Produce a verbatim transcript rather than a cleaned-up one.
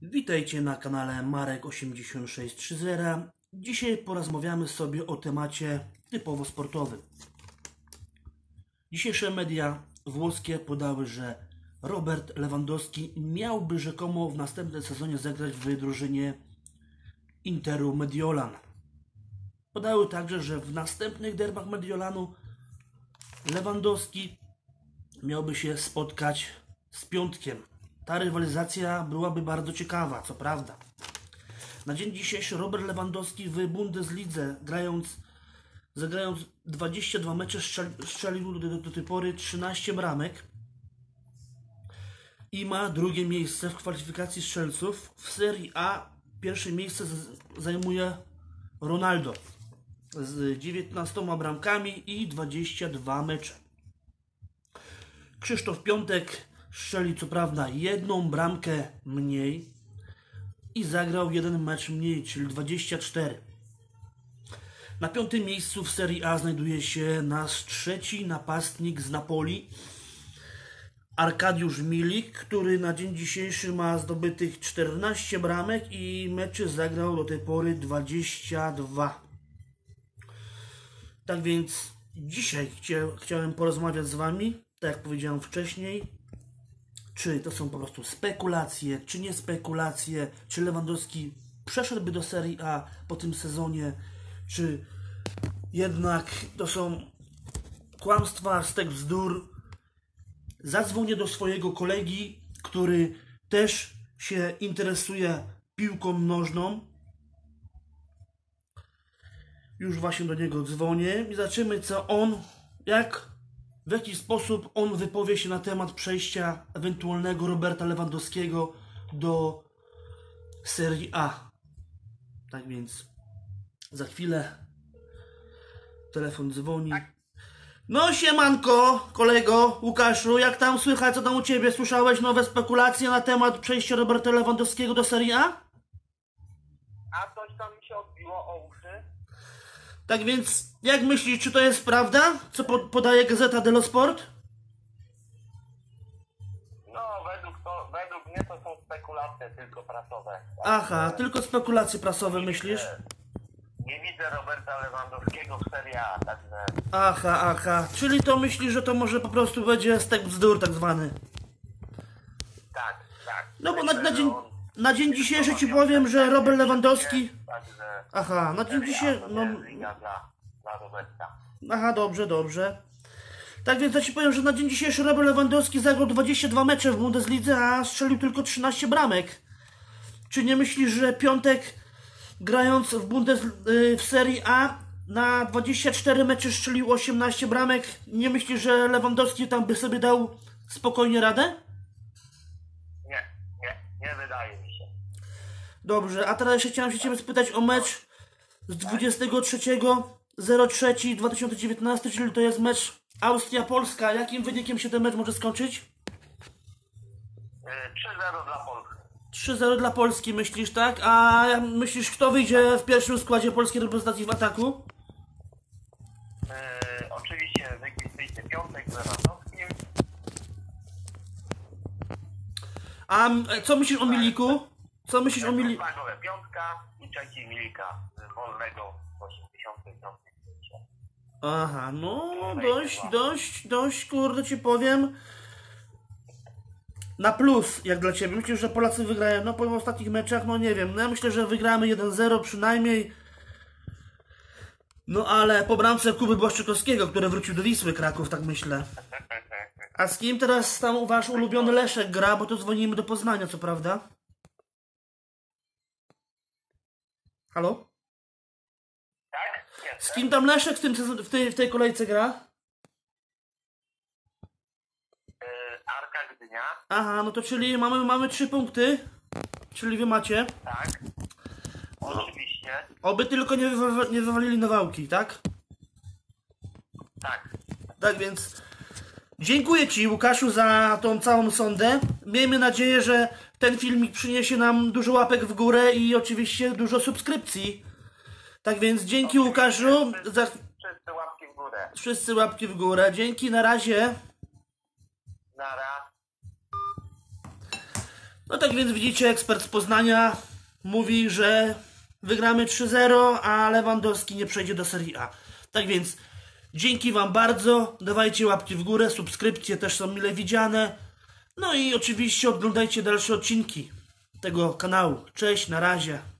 Witajcie na kanale Marek osiemdziesiąt sześć trzydzieści. Dzisiaj porozmawiamy sobie o temacie typowo sportowym. Dzisiejsze media włoskie podały, że Robert Lewandowski miałby rzekomo w następnym sezonie zagrać w drużynie Interu Mediolan. Podały także, że w następnych derbach Mediolanu Lewandowski miałby się spotkać z Piątkiem. Ta rywalizacja byłaby bardzo ciekawa, co prawda. Na dzień dzisiejszy Robert Lewandowski w Bundeslidze, grając, zagrając dwadzieścia dwa mecze, strzelił do, do tej pory trzynaście bramek i ma drugie miejsce w kwalifikacji strzelców. W Serii A pierwsze miejsce zajmuje Ronaldo z dziewiętnastoma bramkami i dwudziestu dwoma mecze. Krzysztof Piątek strzelił co prawda jedną bramkę mniej i zagrał jeden mecz mniej, czyli dwadzieścia cztery. Na piątym miejscu w Serii A znajduje się nasz trzeci napastnik z Napoli, Arkadiusz Milik, który na dzień dzisiejszy ma zdobytych czternaście bramek i meczy zagrał do tej pory dwadzieścia dwa. Tak więc dzisiaj chcia, chciałem porozmawiać z Wami, tak jak powiedziałem wcześniej, czy to są po prostu spekulacje, czy nie spekulacje, czy Lewandowski przeszedłby do Serii A po tym sezonie, czy jednak to są kłamstwa, stek bzdur. Zadzwonię do swojego kolegi, który też się interesuje piłką nożną. Już właśnie do niego dzwonię i zobaczymy, co on, jak, w jaki sposób on wypowie się na temat przejścia ewentualnego Roberta Lewandowskiego do Serii A. Tak więc za chwilę telefon dzwoni. No siemanko, kolego Łukaszu, jak tam słychać, co tam u Ciebie? Słyszałeś nowe spekulacje na temat przejścia Roberta Lewandowskiego do Serii A? A coś tam mi się odbiło o uszy? Tak więc, jak myślisz, czy to jest prawda, co po podaje Gazeta dello Sport? No, według, to, według mnie to są spekulacje tylko prasowe. Aha, tylko spekulacje prasowe myślisz? Nie widzę Roberta Lewandowskiego w Serie A, także... Aha, aha, czyli to myślisz, że to może po prostu będzie stek bzdur tak zwany? Tak, tak. No bo na, Myślę, na, że dzień, on- na dzień dzisiejszy Ci powiem, że Robert Lewandowski... Także... Aha, na dzień Serie A dzisiejszy... to No, nie jest liga dla, dla Roberta. aha, dobrze, dobrze. Tak więc ja Ci powiem, że na dzień dzisiejszy Robert Lewandowski zagrał dwadzieścia dwa mecze w Bundeslidze, a strzelił tylko trzynaście bramek. Czy nie myślisz, że Piątek, grając w Bundes w Serii A, na dwadzieścia cztery mecze strzelił osiemnaście bramek? Nie myślisz, że Lewandowski tam by sobie dał spokojnie radę? Nie, nie, nie wydaje mi się. Dobrze, a teraz jeszcze chciałem się Ciebie spytać o mecz z dwudziestego trzeciego trzeciego dwa tysiące dziewiętnastego, czyli to jest mecz Austria-Polska. Jakim wynikiem się ten mecz może skończyć? Yy, trzy zero dla Polski. trzy zero dla Polski myślisz, tak? A myślisz, kto wyjdzie w pierwszym składzie polskiej reprezentacji w ataku? Yy, oczywiście wyjdzie Piątek z Lewandowskim. A co myślisz o Miliku? Co myślisz o Miliku? Flagowe Piątka i trzeci Milika z Wolnego w osiemdziesiątej piątej minucie. Aha, no dość, dość, dość, kurde Ci powiem, na plus jak dla Ciebie. Myślisz, że Polacy wygrają? No po ostatnich meczach, no nie wiem, no ja myślę, że wygramy jeden zero przynajmniej. No ale po bramce Kuby Błaszczykowskiego, który wrócił do Wisły Kraków, tak myślę. A z kim teraz tam Wasz ulubiony Leszek gra, bo to dzwonimy do Poznania, co prawda? Halo? Tak? Z Jestem. kim tam Leszek w, tym, sezon- w, tej, w tej kolejce gra? Yy, Arka Gdynia, Aha, no to czyli mamy, mamy trzy punkty. Czyli Wy macie. tak. Oczywiście, Oby tylko nie, wywa nie wywalili Nawałki, tak? tak. Tak więc dziękuję Ci, Łukaszu, za tą całą sondę. Miejmy nadzieję, że ten filmik przyniesie nam dużo łapek w górę i oczywiście dużo subskrypcji. Tak więc dzięki, Łukaszu. Za... Wszyscy łapki w górę. Wszyscy łapki w górę. Dzięki, na razie. Nara. No tak więc widzicie, ekspert z Poznania mówi, że wygramy trzy zero, a Lewandowski nie przejdzie do Serie A. Tak więc dzięki wam bardzo, dawajcie łapki w górę, subskrypcje też są mile widziane. No i oczywiście oglądajcie dalsze odcinki tego kanału. Cześć, na razie.